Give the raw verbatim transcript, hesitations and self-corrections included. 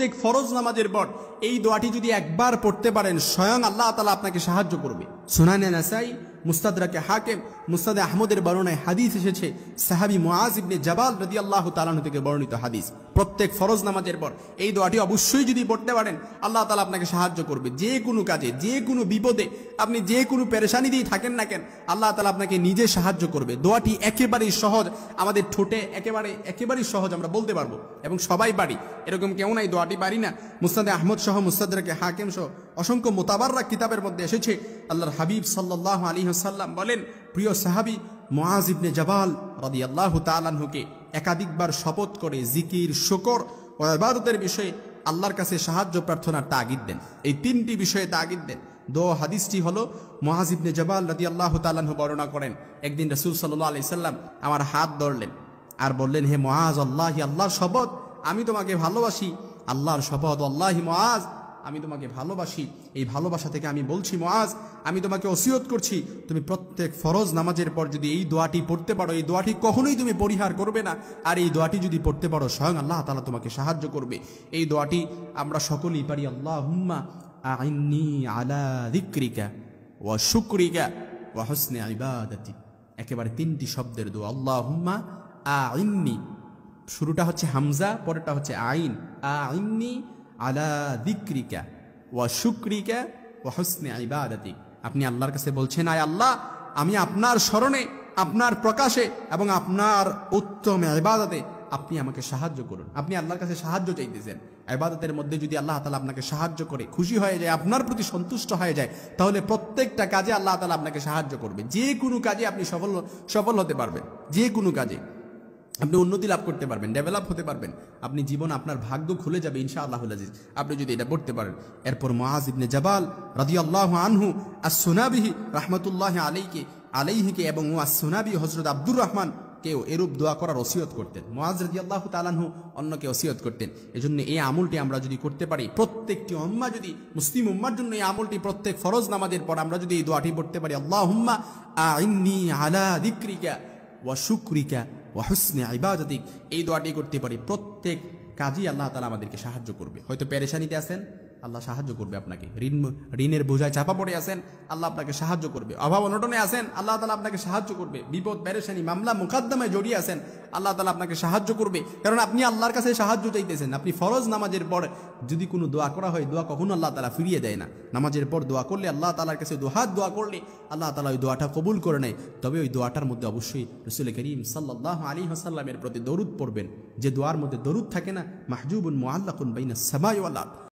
প্রত্যেক ফরজ নামাজের পর এই দোয়াটি যদি একবার পড়তে পারেন স্বয়ং আল্লাহ তাআলা আপনাকে সাহায্য করবে। সুনানে নাসাই, মুস্তাদরাকে হাকিম, মুসনাদে আহমদের বর্ণনায় হাদিস এসেছে, সাহাবী মুআজ ইবনে জাবাল রাদিয়াল্লাহু তাআলা আনহু থেকে বর্ণিত হাদিস। প্রত্যেক ফরজ নামাজের পর এই দোয়াটি অবশ্যই যদি পড়তে পারেন আল্লাহ তাআলা আপনাকে সাহায্য করবে। যে কোনো কাজে, যে কোনো বিপদে, আপনি যে কোনো পেরেশানি দিয়ে থাকেন না কেন, আল্লাহ তাআলা আপনাকে নিজে সাহায্য করবে। দোয়াটি একেবারেই সহজ, আমাদের ঠোঁটে একেবারে একেবারেই সহজ, আমরা বলতে পারবো এবং সবাই পারি, এরকম কেউ নাই দোয়াটি পারি না। মুসনাদে আহমদ সহ, মুস্তাদরাকে হাকিম সহ অসংখ্য মোতাবাররাক কিতাবের মধ্যে এসেছে, আল্লাহর হাবিব সাল্লাল্লাহু আলাইহি ওয়াসাল্লাম বলেন, প্রিয় সাহাবী মুআজ ইবনে জাবাল রাদিয়াল্লাহু তাআলা আনহুকে একাধিকবার শপথ করে জিকির, শুকর ও ইবাদতের বিষয়ে আল্লাহর কাছে সাহায্য প্রার্থনার তাগিদ দেন। এই তিনটি বিষয়ে তাগিদ দেন। দো হাদিসটি হলো, মুআজ ইবনে জাবাল রাদিয়াল্লাহু তাআলা আনহু বর্ণনা করেন, একদিন রাসূল সাল্লাল্লাহু আলাইহি সাল্লাম আমার হাত ধরলেন আর বললেন, হে মুআজ, আল্লাহি, আল্লাহর শপথ আমি তোমাকে ভালোবাসি। আল্লাহর শপথ, আল্লাহি মুআজ আমি তোমাকে ভালোবাসি। এই ভালোবাসা থেকে আমি বলছি, মুআজ, আমি তোমাকে ওসিয়ত করছি, তুমি প্রত্যেক ফরজ নামাজের পর যদি এই দোয়াটি পড়তে পারো, এই দোয়াটি কখনোই তুমি পরিহার করবে না। আর এই দোয়াটি যদি পড়তে পারো স্বয়ং আল্লাহ তাআলা তোমাকে সাহায্য করবে। এই দোয়াটি আমরা সকলেই পারি। আল্লাহুম্মা আইন্নি আলা যিকরিকা ওয়া শুকরিকা ওয়া হুসনি ইবাদাতি। একেবারে তিনটি শব্দের দোয়া। আল্লাহুম্মা আইন্নি, শুরুটা হচ্ছে হামজা, পরেরটা হচ্ছে আইন। আইন্নি আলা যিকরিকা ওয়া শুকরিকা ওয়া হুসনি ইবাদাতিক। আপনি আল্লাহর কাছে বলছেন, আয় আল্লাহ, আমি আপনার স্মরণে, আপনার প্রকাশে এবং আপনার উত্তম ইবাদতে আপনি আমাকে সাহায্য করুন। আপনি আল্লাহর কাছে সাহায্য চাইতেছেন। ইবাদতের মধ্যে যদি আল্লাহ তাআলা আপনাকে সাহায্য করে, খুশি হয়ে যায়, আপনার প্রতি সন্তুষ্ট হয়ে যায়, তাহলে প্রত্যেকটা কাজে আল্লাহ তাআলা আপনাকে সাহায্য করবে। যে কোনো কাজে আপনি সফল সফল হতে পারবেন। যে কোনো কাজে আপনি উন্নতি লাভ করতে পারবেন, ডেভেলপ হতে পারবেন। আপনি জীবন, আপনার ভাগ্য খুলে যাবে ইনশাআল্লাহুল আজিজ, আপনি যদি এটা পড়তে পারেন। এরপর মুআজ ইবনে জাবাল রাদিয়াল্লাহু আনহু আস-সুনাবিহি রাহমাতুল্লাহি আলাইহি আলাইহিকে এবং আস-সুনাবি হযরত আব্দুর রহমান কেউ এরূপ দোয়া করার ওসিয়ত করতেন। মুআজ রাদিয়াল্লাহু তাআলা আনহু অন্যকে ওসিয়ত করতেন। এজন্য এই আমলটি আমরা যদি করতে পারি, প্রত্যেকটি উম্মাহ যদি, মুসলিম উম্মার জন্য এই আমলটি প্রত্যেক ফরজ নামাজের পর আমরা যদি এই দোয়াটি পড়তে পারি, আল্লাহুম্মা আইন্নি আলা যিকরিকা ওয়া শুকরিকা ওয়া হুসনি ইবাদাতিক, এই দোয়াটি করতে পারি, প্রত্যেক কাজই আল্লাহ তাআলা আমাদেরকে সাহায্য করবে। হয়তো পেরেশানিতে আছেন, আল্লাহ সাহায্য করবে আপনাকে। ঋণ ঋণের বোঝায় চাপা পড়ে আছেন, আল্লাহ আপনাকে সাহায্য করবে। অভাব অনটনে আছেন, আল্লাহ তাআলা আপনাকে সাহায্য করবে। বিপদ পেরেশানি, মামলা মুকদ্দমায় জড়িয়ে আছেন, আল্লাহ তাআলা আপনাকে সাহায্য করবে। কারণ আপনি আল্লাহর কাছে সাহায্য চাইতেছেন। আপনি ফরজ নামাজের পর যদি কোনো দোয়া করা হয়, দোয়া কখনো আল্লাহ তাআলা ফিরিয়ে দেয় না। নামাজের পর দোয়া করলে, আল্লাহ তাআলার কাছে দুহাত দোয়া করলে আল্লাহ তাআলা ওই দোয়াটা কবুল করে নেয়। তবে ওই দোয়াটার মধ্যে অবশ্যই রাসূল করিম সাল্লাল্লাহু আলাইহি ওয়াসাল্লামের প্রতি দরুদ পড়বেন। যে দোয়ার মধ্যে দরুদ থাকে না, মাহজুবুন মুআল্লাকুন বাইনাস সামাই ওয়াল আরদ।